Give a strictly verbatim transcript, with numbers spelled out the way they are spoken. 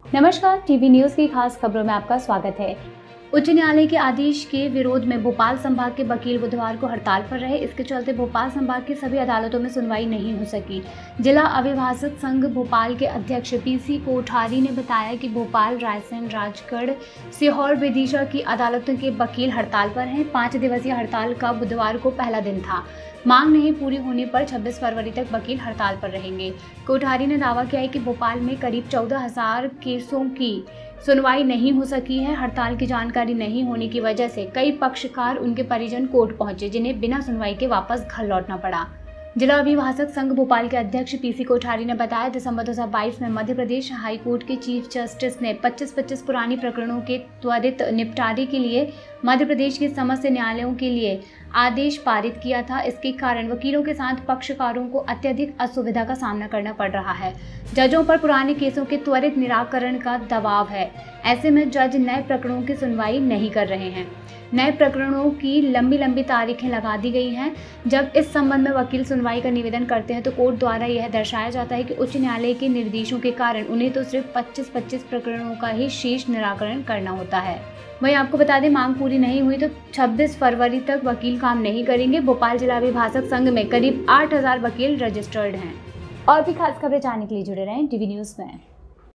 नमस्कार, TV news की खास खबरों में आपका स्वागत है। उच्च न्यायालय के आदेश के विरोध में भोपाल संभाग के वकील बुधवार को हड़ताल पर रहे। इसके चलते भोपाल संभाग की सभी अदालतों में सुनवाई नहीं हो सकी। जिला अभिभाषक संघ भोपाल के अध्यक्ष पीसी कोठारी ने बताया कि भोपाल, रायसेन, राजगढ़, सीहोर, विदिशा की अदालतों के वकील हड़ताल पर हैं। पाँच दिवसीय हड़ताल का बुधवार को पहला दिन था। मांग नहीं पूरी होने पर छब्बीस फरवरी तक वकील हड़ताल पर रहेंगे। कोठारी ने दावा किया है कि भोपाल में करीब चौदह हजार केसों की सुनवाई नहीं हो सकी है। हड़ताल की जानकारी नहीं होने की वजह से कई पक्षकार, उनके परिजन कोर्ट पहुंचे, जिन्हें बिना सुनवाई के वापस घर लौटना पड़ा। जिला अभिभाषक संघ भोपाल के अध्यक्ष पीसी कोठारी ने बताया, दिसंबर दो हज़ार बाईस में मध्य प्रदेश हाई कोर्ट के चीफ जस्टिस ने पच्चीस पच्चीस पुरानी प्रकरणों के त्वरित निपटारे के लिए मध्य प्रदेश के समस्त न्यायालयों के लिए आदेश पारित किया था। इसके कारण वकीलों के साथ पक्षकारों को अत्यधिक असुविधा का सामना करना पड़ रहा है। जजों पर पुराने केसों के त्वरित निराकरण का दबाव है। ऐसे में जज नए प्रकरणों की सुनवाई नहीं कर रहे हैं। नए प्रकरणों की लंबी लंबी तारीखें लगा दी गई हैं। जब इस संबंध में वकील सुनवाई का निवेदन करते हैं तो कोर्ट द्वारा यह दर्शाया जाता है कि उच्च न्यायालय के निर्देशों के कारण उन्हें तो सिर्फ पच्चीस पच्चीस प्रकरणों का ही शेष निराकरण करना होता है। वहीं आपको बता दें, मांग पूरी नहीं हुई तो छब्बीस फरवरी तक वकील काम नहीं करेंगे। भोपाल जिला अभिभाषक संघ में करीब आठ हजार वकील रजिस्टर्ड हैं। और भी खास खबरें जानने के लिए जुड़े रहें टीवी न्यूज़ में।